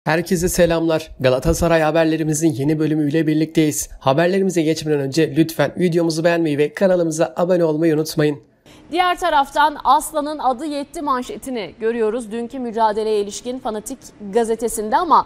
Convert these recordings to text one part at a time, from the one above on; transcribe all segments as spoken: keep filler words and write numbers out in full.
Herkese selamlar. Galatasaray haberlerimizin yeni bölümüyle birlikteyiz. Haberlerimize geçmeden önce lütfen videomuzu beğenmeyi ve kanalımıza abone olmayı unutmayın. Diğer taraftan Aslan'ın adı yetti manşetini görüyoruz dünkü mücadeleye ilişkin Fanatik gazetesinde ama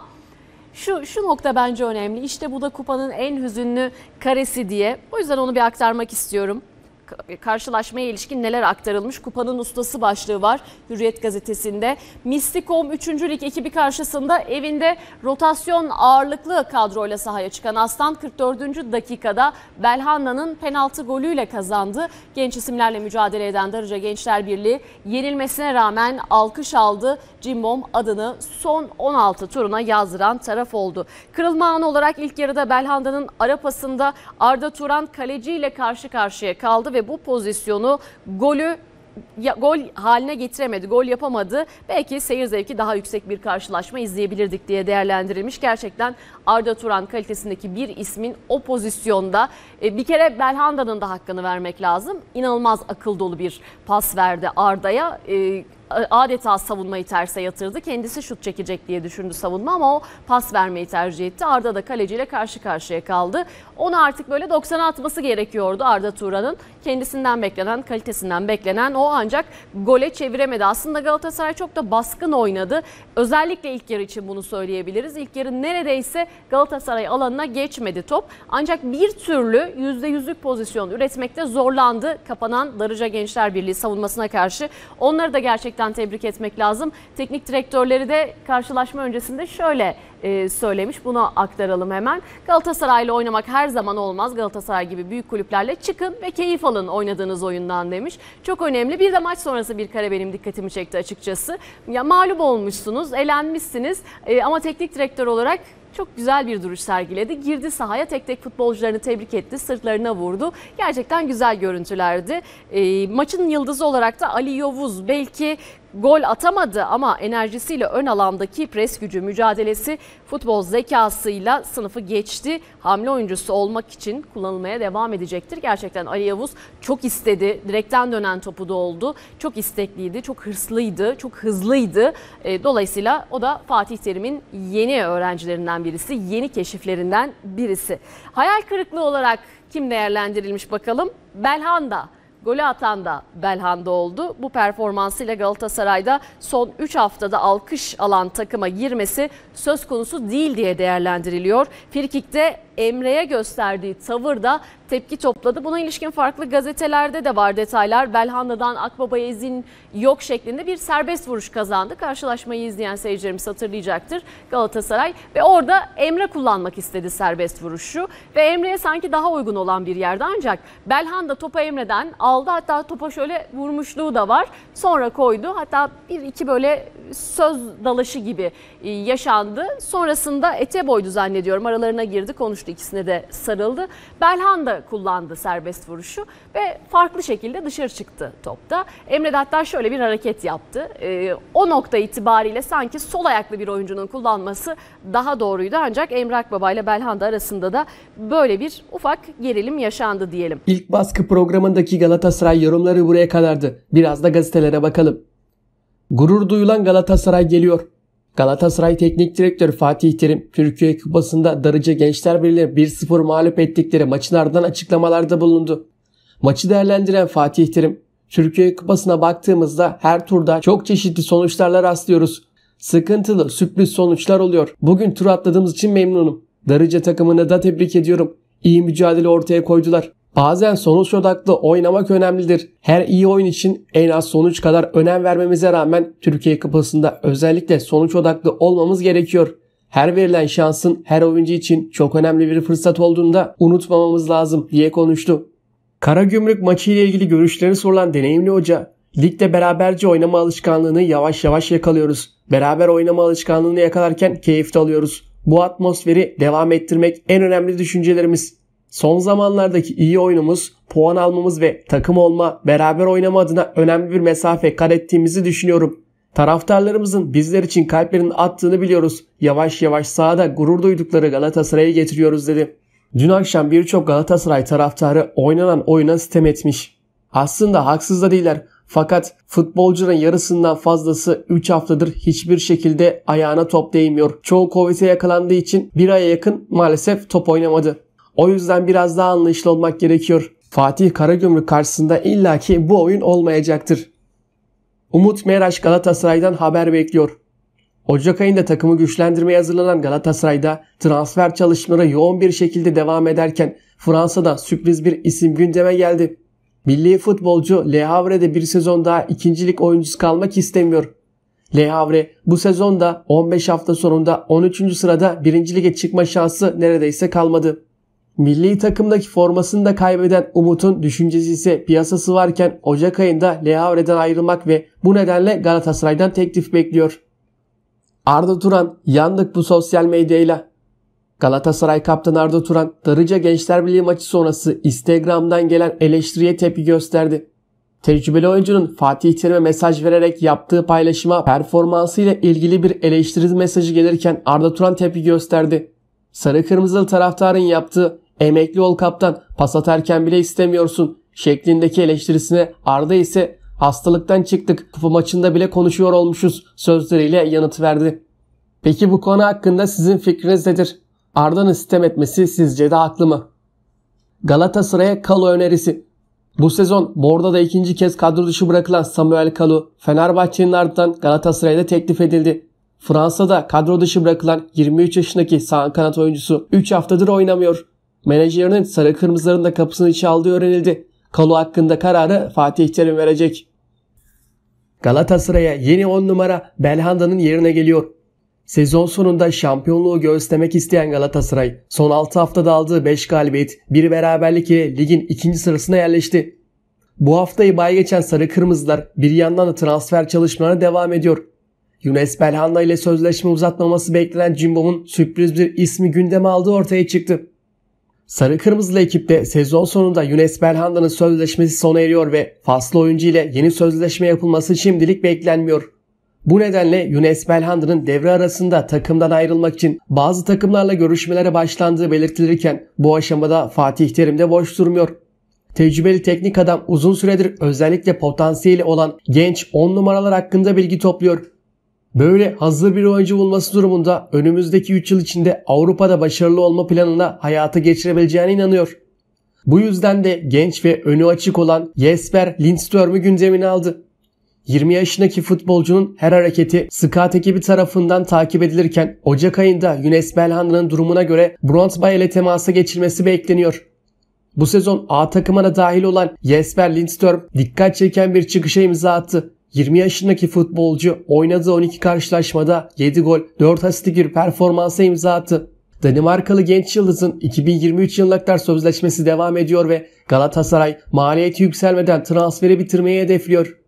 şu şu nokta bence önemli. İşte bu da kupanın en hüzünlü karesi diye. O yüzden onu bir aktarmak istiyorum. Karşılaşmaya ilişkin neler aktarılmış? Kupanın ustası başlığı var Hürriyet gazetesinde. Mistikom üçüncü Lig ekibi karşısında evinde rotasyon ağırlıklı kadroyla sahaya çıkan Aslan kırk dördüncü dakikada Belhanda'nın penaltı golüyle kazandı. Genç isimlerle mücadele eden Darıca Gençler Birliği yenilmesine rağmen alkış aldı. Cimbom adını son on altı turuna yazdıran taraf oldu. Kırılma anı olarak ilk yarıda Belhanda'nın ara pasında Arda Turan kaleciyle karşı karşıya kaldı ve bu pozisyonu golü ya, gol haline getiremedi, gol yapamadı. Belki seyir zevki daha yüksek bir karşılaşma izleyebilirdik diye değerlendirilmiş. Gerçekten Arda Turan kalitesindeki bir ismin o pozisyonda e, bir kere Belhanda'nın da hakkını vermek lazım. İnanılmaz akıl dolu bir pas verdi Arda'ya. E, adeta savunmayı terse yatırdı. Kendisi şut çekecek diye düşündü savunma ama o pas vermeyi tercih etti. Arda da kaleciyle karşı karşıya kaldı. Onu artık böyle doksana atması gerekiyordu Arda Turan'ın. Kendisinden beklenen, kalitesinden beklenen o ancak gole çeviremedi. Aslında Galatasaray çok da baskın oynadı. Özellikle ilk yarı için bunu söyleyebiliriz. İlk yarı neredeyse Galatasaray alanına geçmedi top. Ancak bir türlü yüzde yüzlük pozisyon üretmekte zorlandı kapanan Darıca Gençler Birliği savunmasına karşı. Onları da gerçekten tebrik etmek lazım. Teknik direktörleri de karşılaşma öncesinde şöyle e, söylemiş. Bunu aktaralım hemen. Galatasaray'la oynamak her zaman olmaz. Galatasaray gibi büyük kulüplerle çıkın ve keyif alın oynadığınız oyundan demiş. Çok önemli. Bir de maç sonrası bir kare benim dikkatimi çekti açıkçası. Ya mağlup olmuşsunuz, elenmişsiniz e, ama teknik direktör olarak çok güzel bir duruş sergiledi. Girdi sahaya, tek tek futbolcularını tebrik etti. Sırtlarına vurdu. Gerçekten güzel görüntülerdi. E, maçın yıldızı olarak da Ali Yavuz belki gol atamadı ama enerjisiyle ön alandaki pres gücü, mücadelesi, futbol zekasıyla sınıfı geçti. Hamle oyuncusu olmak için kullanılmaya devam edecektir. Gerçekten Ali Yavuz çok istedi. Direkten dönen topu da oldu. Çok istekliydi, çok hırslıydı, çok hızlıydı. Dolayısıyla o da Fatih Terim'in yeni öğrencilerinden birisi, yeni keşiflerinden birisi. Hayal kırıklığı olarak kim değerlendirilmiş bakalım? Belhanda. Golü atan da Belhanda oldu. Bu performansıyla Galatasaray'da son üç haftada alkış alan takıma girmesi söz konusu değil diye değerlendiriliyor. Frikik'te Emre'ye gösterdiği tavır da tepki topladı. Buna ilişkin farklı gazetelerde de var detaylar. Belhanda'dan Akbaba'ya izin yok şeklinde bir serbest vuruş kazandı. Karşılaşmayı izleyen seyircilerimiz hatırlayacaktır Galatasaray. Ve orada Emre kullanmak istedi serbest vuruşu. Ve Emre'ye sanki daha uygun olan bir yerde ancak Belhanda topu Emre'den aldı. Hatta topa şöyle vurmuşluğu da var. Sonra koydu. Hatta bir iki böyle söz dalaşı gibi yaşandı. Sonrasında Eteboy'du zannediyorum. Aralarına girdi, konuştu. İkisine de sarıldı. Belhanda kullandı serbest vuruşu ve farklı şekilde dışarı çıktı topta. Emre de hatta şöyle bir hareket yaptı. E, o nokta itibariyle sanki sol ayaklı bir oyuncunun kullanması daha doğruydu. Ancak Emre Akbaba ile Belhanda arasında da böyle bir ufak gerilim yaşandı diyelim. İlk baskı programındaki Galatasaray yorumları buraya kadardı. Biraz da gazetelere bakalım. Gurur duyulan Galatasaray geliyor. Galatasaray Teknik Direktörü Fatih Terim, Türkiye Kupası'nda Darıca Gençler Birliği bir sıfır mağlup ettikleri maçın ardından açıklamalarda bulundu. Maçı değerlendiren Fatih Terim, Türkiye Kupası'na baktığımızda her turda çok çeşitli sonuçlarla rastlıyoruz. Sıkıntılı, sürpriz sonuçlar oluyor. Bugün tur atladığımız için memnunum. Darıca takımını da tebrik ediyorum. İyi mücadele ortaya koydular. Bazen sonuç odaklı oynamak önemlidir. Her iyi oyun için en az sonuç kadar önem vermemize rağmen Türkiye Kupası'nda özellikle sonuç odaklı olmamız gerekiyor. Her verilen şansın her oyuncu için çok önemli bir fırsat olduğunu da unutmamamız lazım diye konuştu. Karagümrük maçı ile ilgili görüşlerini sorulan deneyimli hoca, ligde beraberce oynama alışkanlığını yavaş yavaş yakalıyoruz. Beraber oynama alışkanlığını yakalarken keyif de alıyoruz. Bu atmosferi devam ettirmek en önemli düşüncelerimiz. Son zamanlardaki iyi oyunumuz, puan almamız ve takım olma, beraber oynama adına önemli bir mesafe kat ettiğimizi düşünüyorum. Taraftarlarımızın bizler için kalplerinin attığını biliyoruz. Yavaş yavaş sahada gurur duydukları Galatasaray'ı getiriyoruz dedi. Dün akşam birçok Galatasaray taraftarı oynanan oyuna sitem etmiş. Aslında haksız da değiller. Fakat futbolcunun yarısından fazlası üç haftadır hiçbir şekilde ayağına top değmiyor. Çoğu Covid'e yakalandığı için bir aya yakın maalesef top oynamadı. O yüzden biraz daha anlayışlı olmak gerekiyor. Fatih Karagümrük karşısında illaki bu oyun olmayacaktır. Umut Meraş Galatasaray'dan haber bekliyor. Ocak ayında takımı güçlendirmeye hazırlanan Galatasaray'da transfer çalışmaları yoğun bir şekilde devam ederken Fransa'da sürpriz bir isim gündeme geldi. Milli futbolcu Le Havre'de bir sezon daha ikincilik oyuncusu kalmak istemiyor. Le Havre bu sezonda on beş hafta sonunda on üçüncü sırada birinci lige çıkma şansı neredeyse kalmadı. Milli takımdaki formasını da kaybeden Umut'un düşüncesi ise piyasası varken Ocak ayında Le Havre'den ayrılmak ve bu nedenle Galatasaray'dan teklif bekliyor. Arda Turan yandık bu sosyal medyayla. Galatasaray kaptanı Arda Turan, Darıca Gençler Birliği maçı sonrası Instagram'dan gelen eleştiriye tepki gösterdi. Tecrübeli oyuncunun Fatih Terim'e mesaj vererek yaptığı paylaşıma performansıyla ilgili bir eleştiri mesajı gelirken Arda Turan tepki gösterdi. Sarı kırmızılı taraftarın yaptığı "emekli ol kaptan, pas atarken bile istemiyorsun" şeklindeki eleştirisine Arda ise "hastalıktan çıktık, kupa maçında bile konuşuyor olmuşuz" sözleriyle yanıt verdi. Peki bu konu hakkında sizin fikriniz nedir? Arda'nın sitem etmesi sizce de haklı mı? Galatasaray'a Kalu önerisi. Bu sezon Bordo'da ikinci kez kadro dışı bırakılan Samuel Kalu, Fenerbahçe'nin ardından Galatasaray'da teklif edildi. Fransa'da kadro dışı bırakılan yirmi üç yaşındaki sağ kanat oyuncusu üç haftadır oynamıyor. Menajerinin sarı kırmızıların da kapısını çaldığı öğrenildi. Kalu hakkında kararı Fatih Terim verecek. Galatasaray'a yeni on numara Belhanda'nın yerine geliyor. Sezon sonunda şampiyonluğu göğüslemek isteyen Galatasaray son altı haftada aldığı beş galibiyet, bir beraberlik ile ligin ikinci sırasına yerleşti. Bu haftayı bay geçen sarı kırmızılar bir yandan da transfer çalışmalarına devam ediyor. Younes Belhanda ile sözleşme uzatmaması beklenen Cimbom'un sürpriz bir ismi gündeme aldığı ortaya çıktı. Sarı kırmızılı ekipte sezon sonunda Younes Belhanda'nın sözleşmesi sona eriyor ve faslı oyuncu ile yeni sözleşme yapılması şimdilik beklenmiyor. Bu nedenle Younes Belhanda'nın devre arasında takımdan ayrılmak için bazı takımlarla görüşmelere başlandığı belirtilirken bu aşamada Fatih Terim de boş durmuyor. Tecrübeli teknik adam uzun süredir özellikle potansiyeli olan genç on numaralar hakkında bilgi topluyor. Böyle hazır bir oyuncu bulması durumunda önümüzdeki üç yıl içinde Avrupa'da başarılı olma planına hayata geçirebileceğine inanıyor. Bu yüzden de genç ve önü açık olan Jesper Lindström'ü gündemine aldı. yirmi yaşındaki futbolcunun her hareketi scout ekibi tarafından takip edilirken Ocak ayında Younes Belhanda'nın durumuna göre Brøndby ile temasa geçilmesi bekleniyor. Bu sezon A takımına dahil olan Jesper Lindström dikkat çeken bir çıkışa imza attı. yirmi yaşındaki futbolcu oynadığı on iki karşılaşmada yedi gol, dört asistlik bir performansa imza attı. Danimarkalı genç yıldızın iki bin yirmi üç yılına kadar sözleşmesi devam ediyor ve Galatasaray maliyeti yükselmeden transferi bitirmeyi hedefliyor.